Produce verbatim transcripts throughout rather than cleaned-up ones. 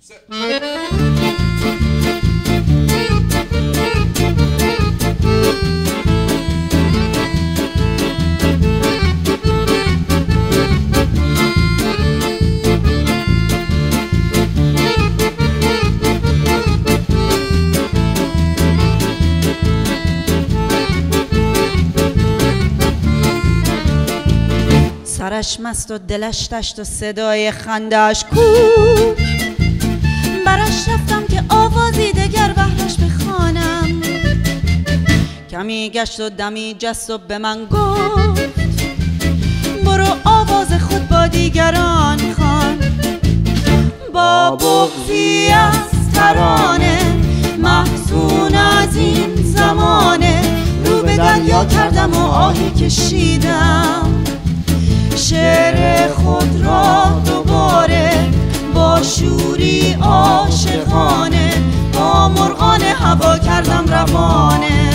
سرش مست و دلش تشت و صدای خندش کو برش رفتم که آوازی دگر بهرش بخوانم. کمی گشت و دمی جست و به من گفت برو آواز خود با دیگران خوان. با بغضی از ترانه محزون از این زمانه رو به دریا کردم و آهی کشیدم. شعر خود را دوباره با شوری عاشقانه با مرغان هوا کردم روانه.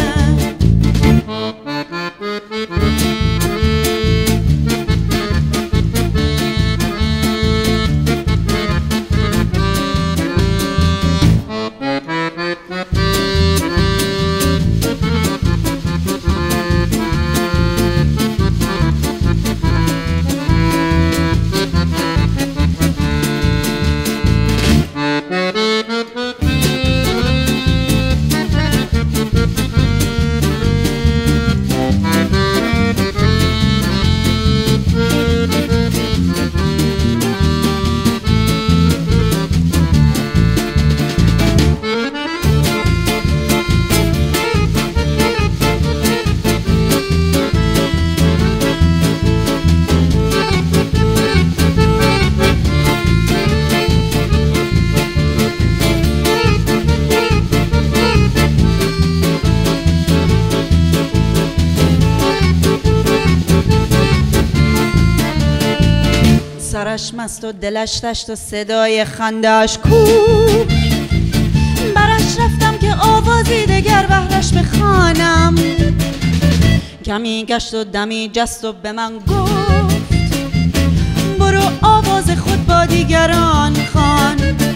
سرش مست و دلش تشت و صدای خندش کو برش رفتم که آوازی دگر بهرش بخوانم. کمی گشت و دمی جست و به من گفت برو آواز خود با دیگران خوان.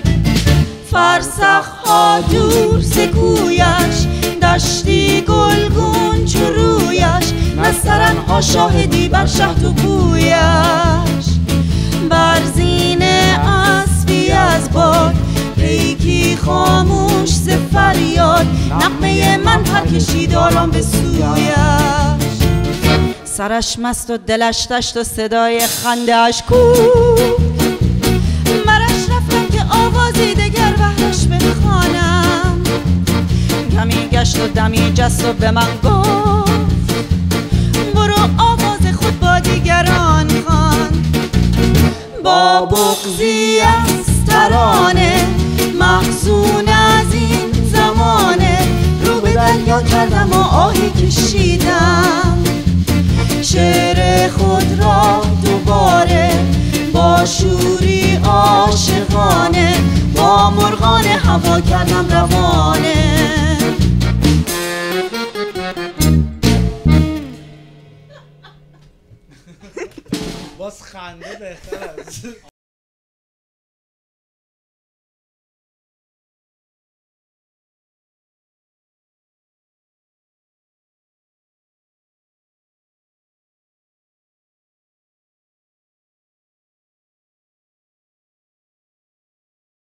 فرسخ ها دور ز کویش دشتی گلگون چو رویش نسترن ها شاهدی بر شهد و بویش. بر زین اسبی از باد پیکی خاموش ز فریاد نغمه من پر کشید آرام به سویش. سرش مست و دلش تشت و صدای خنده‌اش کو برش رفتم که آوازی دگر بهرش بخوانم. کمی گشت و دمی جست و به من گفت برو آواز خود با دیگران خوان. با بغضی از ترانه محزون از این زمانه رو به دریا کردم و آهی کشیدم. شعر خود را دوباره با شوری عاشقانه با مرغان هوا کردم روانه. باز خنده بهتر از